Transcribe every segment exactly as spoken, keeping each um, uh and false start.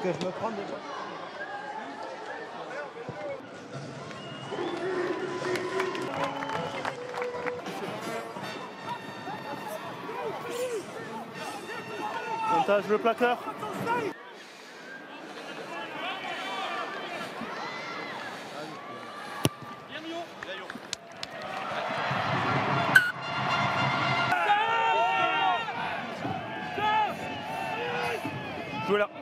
que je me prends déjà. Montage le plaqueur. Jouez là.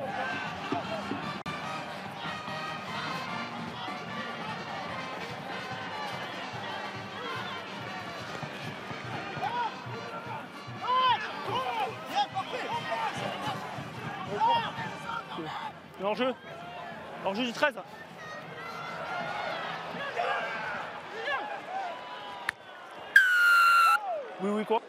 L'enjeu. L'enjeu du treize. Oui, oui, quoi?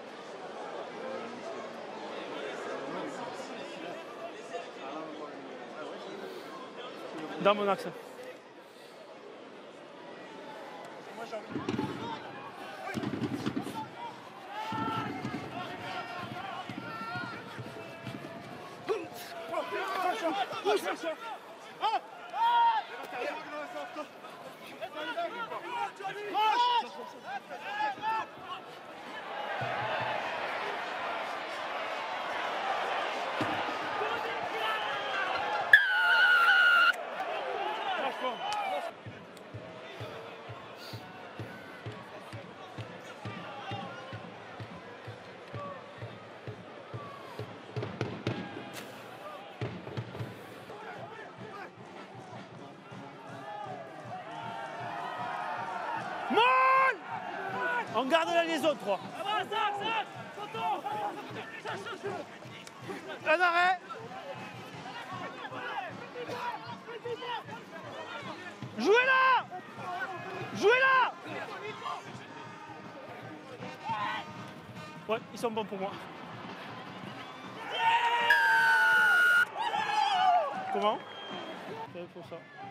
Dans mon axe. On garde la liaison, trois. Un arrêt. Jouez là. Jouez là. Ouais, ils sont bons pour moi. Comment? C'est pour ça.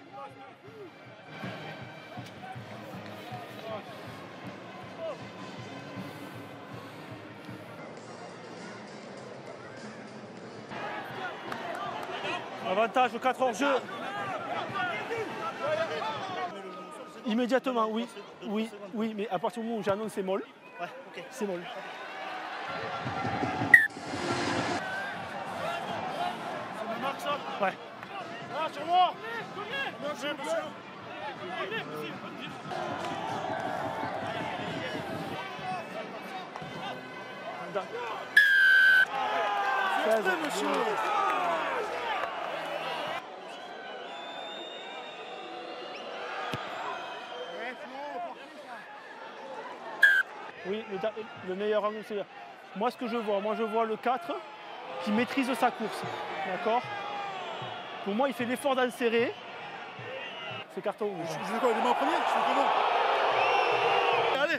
Avantage au quatre hors jeu. Immédiatement, oui. Oui, oui, mais à partir du moment où j'annonce c'est molle, Ouais, ok. c'est molle. Ça me marque ça? Ouais. Ah, sur moi! Bien joué, monsieur! C'est extrait, monsieur! Oui, le, le meilleur angle, c'est... Moi, ce que je vois, moi, je vois le quatre qui maîtrise sa course. D'accord? Pour moi, il fait l'effort d'insérer. C'est carton rouge. Je veux quoi? Il est en premier? Je fais comment? Allez!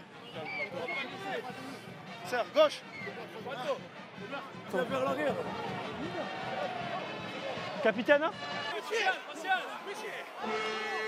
Serre, gauche! Tu vas vers l'arrière. Capitaine?